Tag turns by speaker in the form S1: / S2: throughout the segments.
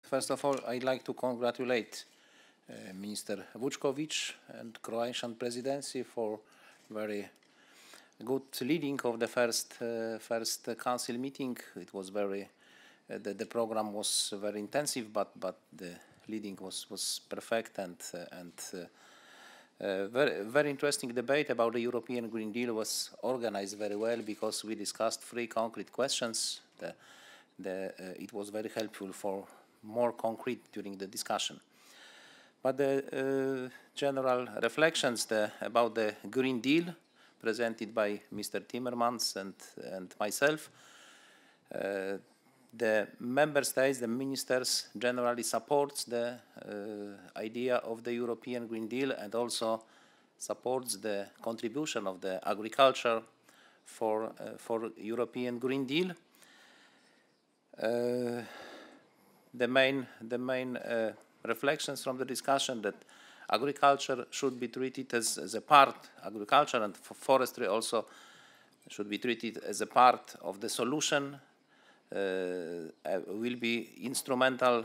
S1: First of all, I'd like to congratulate Minister Vučković and Croatian presidency for very good leading of the first council meeting. It was very, the program was very intensive, but the leading was perfect, and very interesting debate about the European Green Deal was organized very well, because we discussed 3 concrete questions. It was very helpful for more concrete during the discussion. But the general reflections about the Green Deal presented by Mr. Timmermans and myself, the member states, the ministers generally supports the idea of the European Green Deal, and also supports the contribution of the agriculture for European Green Deal. The main reflections from the discussion that agriculture should be treated as a part, agriculture and forestry also should be treated as a part of the solution, will be instrumental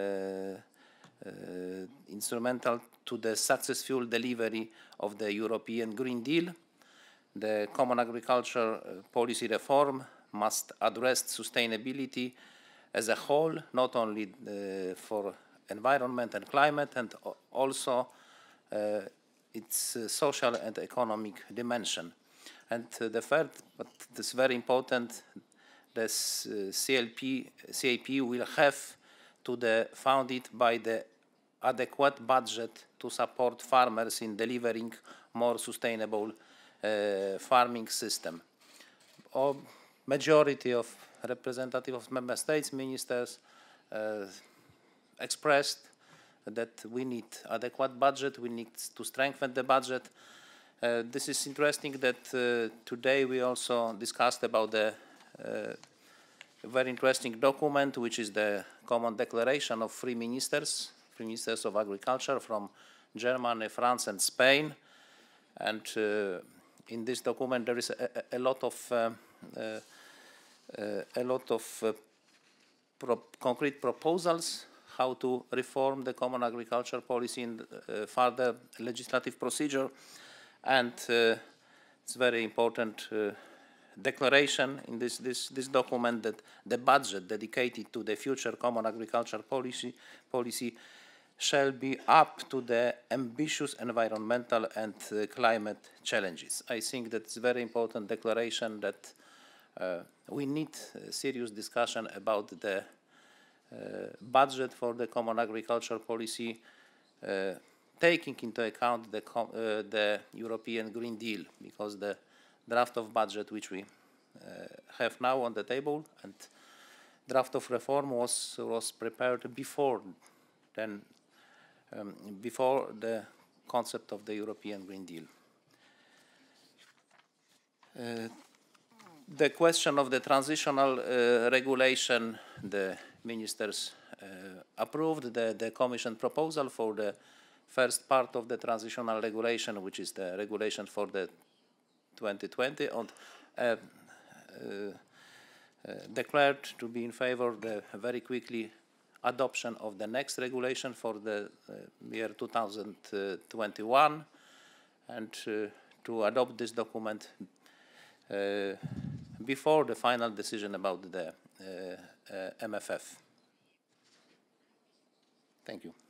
S1: to the successful delivery of the European Green Deal. The Common Agriculture Policy reform must address sustainability as a whole, not only for environment and climate, and also its social and economic dimension. And the third, but this is very important, this CAP will have to be founded by the adequate budget to support farmers in delivering more sustainable farming system. Majority of representatives of member states, ministers, expressed that we need adequate budget, we need to strengthen the budget. This is interesting that today we also discussed about the very interesting document, which is the common declaration of 3 ministers of agriculture from Germany, France and Spain. And in this document there is a lot of concrete proposals how to reform the common agriculture policy in further legislative procedure. And it's very important declaration in this document that the budget dedicated to the future common agriculture policy shall be up to the ambitious environmental and climate challenges. I think that's a very important declaration that we need a serious discussion about the budget for the common agriculture policy, taking into account the European Green Deal, because the draft of budget which we have now on the table and draft of reform was prepared before the concept of the European Green Deal. The question of the transitional regulation, the ministers approved the Commission proposal for the first part of the transitional regulation, which is the regulation for the 2020, and declared to be in favor of the very quickly adoption of the next regulation for the year 2021, and to adopt this document before the final decision about the MFF. Thank you.